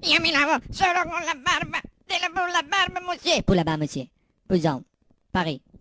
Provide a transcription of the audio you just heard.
Io mi lavo solo con la barba. Te lavo la barba, monsieur. Pour là-bas, monsieur. Posons. Paris.